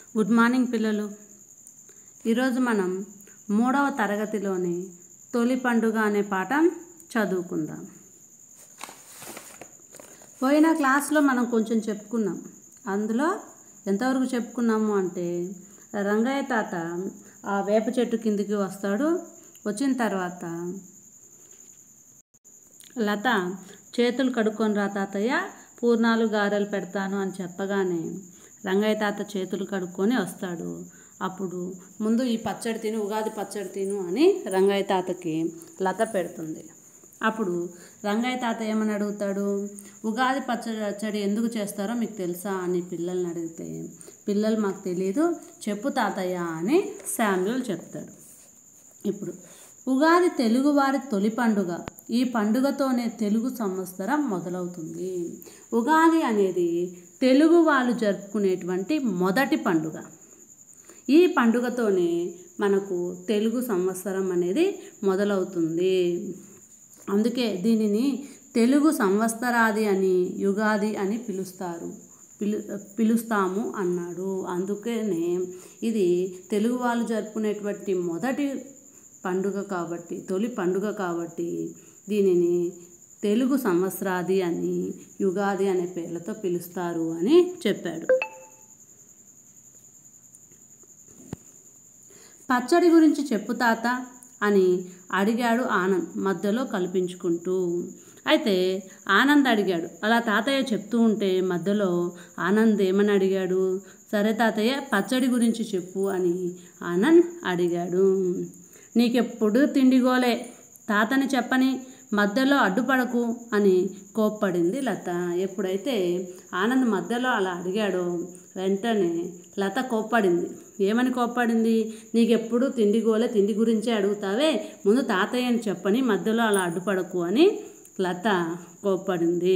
Good morning పిల్లలు. ఈరోజు మనం 3వ తరగతిలోని తొలి పండుగ అనే పాఠం చదువుకుందాం. పోయిన క్లాస్లో మనం కొంచెం చెప్పుకున్నాం. అందులో ఎంతవరకు చెప్పుకున్నాము అంటే రంగయ్య తాత ఆ వేప చెట్టు కిందికి వస్తాడు. వచ్చిన తర్వాత లత చేతులు కడుక్కొని రా తాతయ్య, పూర్ణాలు గారెలు పెడతాను అని చెప్పగానే రంగయ్య తాత చేతులు కడుక్కొని వస్తాడు. అప్పుడు ముందు ఈ పచ్చడి తిను, ఉగాది పచ్చడి తిను అని రంగయ్య తాతకి లత పెడుతుంది. అప్పుడు రంగయ్య తాత ఏమని అడుగుతాడు, ఉగాది పచ్చడి ఎందుకు చేస్తారో మీకు తెలుసా అని పిల్లల్ని అడిగితే, పిల్లలు మాకు తెలియదు, చెప్పు తాతయ్య అని శామ్యూల్ చెప్తాడు. ఇప్పుడు ఉగాది తెలుగువారి తొలి పండుగ. ఈ పండుగతోనే తెలుగు సంవత్సరం మొదలవుతుంది. ఉగాది అనేది తెలుగు వాళ్ళు జరుపుకునేటువంటి మొదటి పండుగ. ఈ పండుగతోనే మనకు తెలుగు సంవత్సరం అనేది మొదలవుతుంది. అందుకే దీనిని తెలుగు సంవత్సరాది అని, యుగాది అని పిలుస్తాము అన్నాడు. అందుకనే ఇది తెలుగు వాళ్ళు జరుపుకునేటువంటి మొదటి పండుగ కాబట్టి, తొలి పండుగ కాబట్టి దీనిని తెలుగు సంవత్సరాది అని, యుగాది అనే పేర్లతో పిలుస్తారు అని చెప్పాడు. పచ్చడి గురించి చెప్పు తాత అని అడిగాడు ఆనంద్ మధ్యలో కల్పించుకుంటూ. అయితే ఆనంద్ అడిగాడు. అలా తాతయ్య చెప్తూ ఉంటే మధ్యలో ఆనంద్ ఏమని అడిగాడు, సరే తాతయ్య పచ్చడి గురించి చెప్పు అని ఆనంద్ అడిగాడు. నీకెప్పుడు తిండిగోలే, తాతని చెప్పని మధ్యలో అడ్డుపడకు అని కోప్పడింది లత. ఎప్పుడైతే ఆనంద్ మధ్యలో అలా అడిగాడో వెంటనే లత కోప్పడింది. ఏమని కోప్పడింది, నీకెప్పుడు తిండిగోలే, తిండి గురించే అడుగుతావే, ముందు తాతయ్యని చెప్పని మధ్యలో అలా అడ్డుపడకు అని లత కోప్పడింది.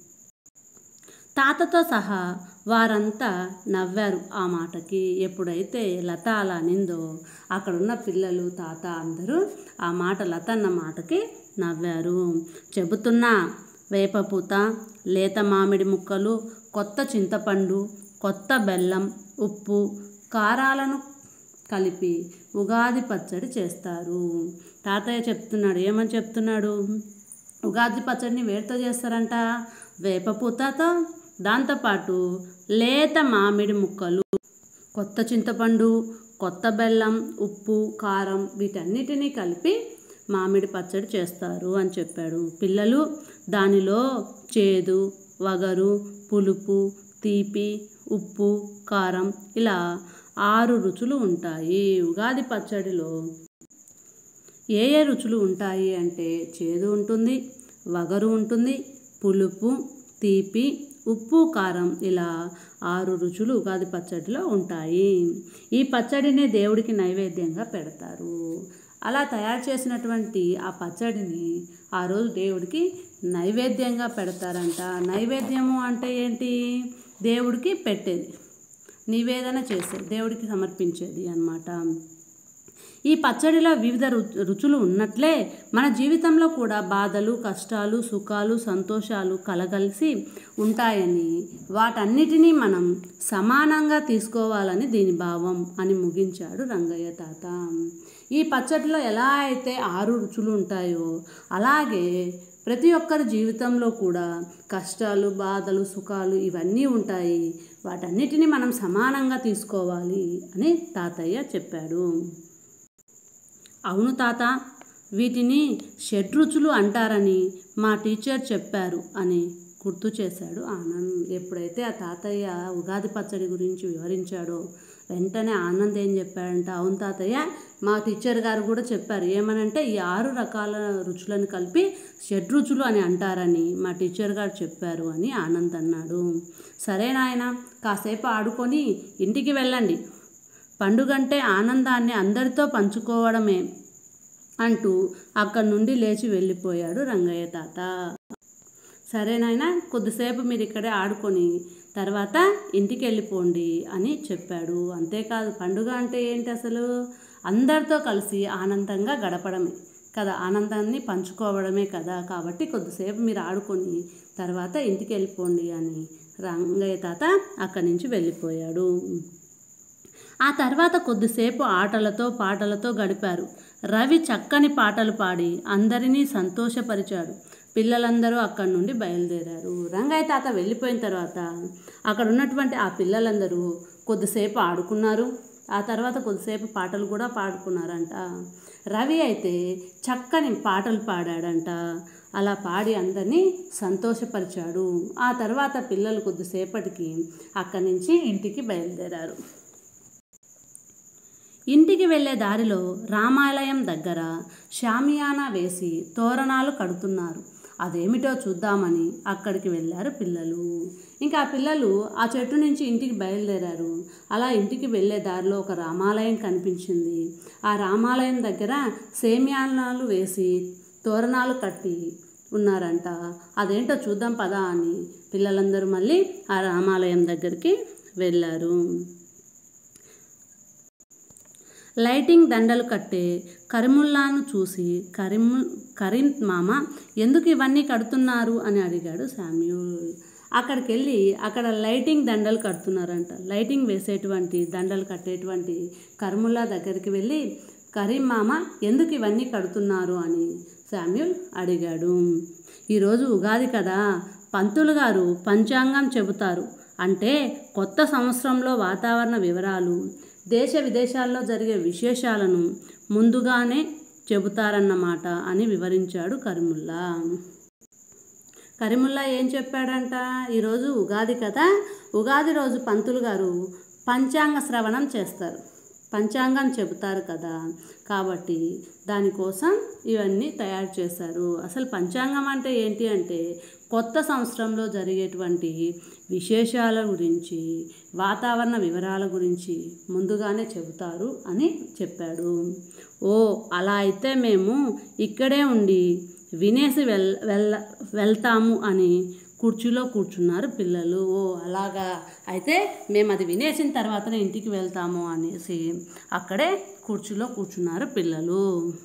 తాతతో సహా వారంతా నవ్వారు ఆ మాటకి. ఎప్పుడైతే లత అలా అనిందో అక్కడున్న పిల్లలు, తాత అందరూ ఆ మాట, లత అన్న మాటకి నవ్వారు. చెబుతున్నా, వేపపూత, లేత మామిడి ముక్కలు, కొత్త చింతపండు, కొత్త బెల్లం, ఉప్పు, కారాలను కలిపి ఉగాది పచ్చడి చేస్తారు. తాతయ్య చెప్తున్నాడు. ఏమని చెప్తున్నాడు, ఉగాది పచ్చడిని వేడితో చేస్తారంట, వేపపూతతో, దాంతోపాటు లేత మామిడి ముక్కలు, కొత్త చింతపండు, కొత్త బెల్లం, ఉప్పు, కారం వీటన్నిటినీ కలిపి మామిడి పచ్చడి చేస్తారు అని చెప్పాడు. పిల్లలు, దానిలో చేదు, వగరు, పులుపు, తీపి, ఉప్పు, కారం ఇలా 6 రుచులు ఉంటాయి. ఉగాది పచ్చడిలో ఏ ఏ రుచులు ఉంటాయి అంటే చేదు ఉంటుంది, వగరు ఉంటుంది, పులుపు, తీపి, ఉప్పు, కారం ఇలా 6 రుచులు ఉగాది పచ్చడిలో ఉంటాయి. ఈ పచ్చడిని దేవుడికి నైవేద్యంగా పెడతారు. అలా తయారు చేసినటువంటి ఆ పచ్చడిని ఆ రోజు దేవుడికి నైవేద్యంగా పెడతారంట. నైవేద్యము అంటే ఏంటి, దేవుడికి పెట్టేది, నివేదన చేసేది, దేవుడికి సమర్పించేది అన్నమాట. ఈ పచ్చడిలో వివిధ రుచులు ఉన్నట్లే మన జీవితంలో కూడా బాధలు, కష్టాలు, సుఖాలు, సంతోషాలు కలగలిసి ఉంటాయని, వాటన్నిటినీ మనం సమానంగా తీసుకోవాలని దీని భావం అని ముగించాడు రంగయ్య తాత. ఈ పచ్చడిలో ఎలా అయితే 6 రుచులు ఉంటాయో అలాగే ప్రతి ఒక్కరి జీవితంలో కూడా కష్టాలు, బాధలు, సుఖాలు ఇవన్నీ ఉంటాయి. వాటన్నిటినీ మనం సమానంగా తీసుకోవాలి అని తాతయ్య చెప్పాడు. అవును తాత, వీటిని షడ్రుచులు అంటారని మా టీచర్ చెప్పారు అని గుర్తు చేశాడు ఆనంద్. ఎప్పుడైతే ఆ తాతయ్య ఉగాది పచ్చడి గురించి వివరించాడో వెంటనే ఆనంద్ ఏం చెప్పాడంట, అవును తాతయ్య, మా టీచర్ గారు కూడా చెప్పారు. ఏమనంటే ఈ 6 రకాల రుచులను కలిపి షడ్రుచులు అని అంటారని మా టీచర్ గారు చెప్పారు అని ఆనంద్ అన్నాడు. సరే నాయన, కాసేపు ఆడుకొని ఇంటికి వెళ్ళండి, పండుగంటే ఆనందాన్ని అందరితో పంచుకోవడమే అంటూ అక్కడి నుండి లేచి వెళ్ళిపోయాడు రంగయ్య తాత. సరే నాయన, కొద్దిసేపు మీరు ఇక్కడే ఆడుకొని తర్వాత ఇంటికి వెళ్ళిపోండి అని చెప్పాడు. అంతేకాదు, పండుగ అంటే ఏంటి అసలు, అందరితో కలిసి ఆనందంగా గడపడమే కదా, ఆనందాన్ని పంచుకోవడమే కదా. కాబట్టి కొద్దిసేపు మీరు ఆడుకొని తర్వాత ఇంటికి వెళ్ళిపోండి అని రంగయ్య తాత అక్కడి నుంచి వెళ్ళిపోయాడు. ఆ తర్వాత కొద్దిసేపు ఆటలతో పాటలతో గడిపారు. రవి చక్కని పాటలు పాడి అందరినీ సంతోషపరిచాడు. పిల్లలందరూ అక్కడి నుండి బయలుదేరారు. రంగయ్య తాత వెళ్ళిపోయిన తర్వాత అక్కడ ఉన్నటువంటి ఆ పిల్లలందరూ కొద్దిసేపు ఆడుకున్నారు. ఆ తర్వాత కొద్దిసేపు పాటలు కూడా పాడుకున్నారంట. రవి అయితే చక్కని పాటలు పాడాడంట. అలా పాడి అందరినీ సంతోషపరిచాడు. ఆ తర్వాత పిల్లలు కొద్దిసేపటికి అక్కడి నుంచి ఇంటికి బయలుదేరారు. ఇంటికి వెళ్ళే దారిలో రామాలయం దగ్గర షామియానా వేసి తోరణాలు కడుతున్నారు. అదేమిటో చూద్దామని అక్కడికి వెళ్ళారు పిల్లలు. ఇంకా ఆ పిల్లలు ఆ చెట్టు నుంచి ఇంటికి బయలుదేరారు. అలా ఇంటికి వెళ్ళే దారిలో ఒక రామాలయం కనిపించింది. ఆ రామాలయం దగ్గర షామియానాలు వేసి తోరణాలు కట్టి ఉన్నారంట. అదేంటో చూద్దాం పదా అని పిల్లలందరూ మళ్ళీ ఆ రామాలయం దగ్గరికి వెళ్ళారు. లైటింగ్ దండలు కట్టే కరీముల్లాను చూసి కరీం మామ ఎందుకు ఇవన్నీ కడుతున్నారు అని అడిగాడు శామ్యూల్. అక్కడికి వెళ్ళి అక్కడ లైటింగ్ దండలు కడుతున్నారంట. లైటింగ్ వేసేటువంటి దండలు కట్టేటువంటి కరీముల్లా దగ్గరికి వెళ్ళి కరీం మామ ఎందుకు ఇవన్నీ కడుతున్నారు అని శామ్యూల్ అడిగాడు. ఈరోజు ఉగాది కదా, పంతులు గారు పంచాంగం చెబుతారు. అంటే కొత్త సంవత్సరంలో వాతావరణ వివరాలు, దేశ విదేశాల్లో జరిగే విశేషాలను ముందుగానే చెబుతారన్నమాట అని వివరించాడు కరీముల్లా. కరీముల్లా ఏం చెప్పాడంట, ఈరోజు ఉగాది కదా, ఉగాది రోజు పంతులు గారు పంచాంగ శ్రవణం చేస్తారు, పంచాంగం చెబుతారు కదా, కాబట్టి దానికోసం ఇవన్నీ తయారు చేశారు. అసలు పంచాంగం అంటే ఏంటి అంటే కొత్త సంవత్సరంలో జరిగేటువంటి విశేషాల గురించి, వాతావరణ వివరాల గురించి ముందుగానే చెబుతారు అని చెప్పాడు. ఓ అలా అయితే మేము ఇక్కడే ఉండి వినేసి వెళ్తాము అని కుర్చీలో కూర్చున్నారు పిల్లలు. ఓ అలాగా, అయితే మేము అది వినేసిన తర్వాతనే ఇంటికి వెళ్తాము అనేసి అక్కడే కుర్చీలో కూర్చున్నారు పిల్లలు.